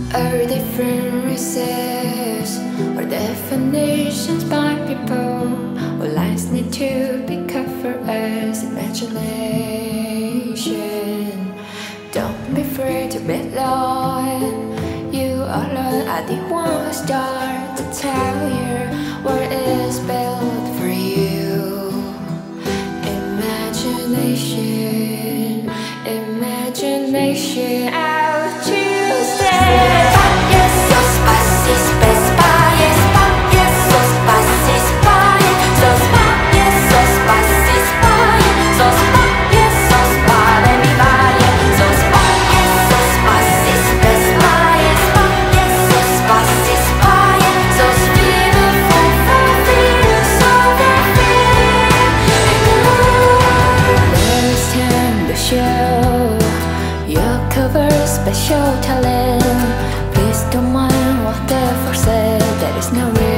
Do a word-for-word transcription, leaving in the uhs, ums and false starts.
Are different races or definitions by people? All lives need to be covered as imagination. Don't be afraid to be alone. You alone are the one who start to tell you what is built for you. Imagination, imagination. I'll choose it. Special talent. Please don't mind what the force said. There is no reason.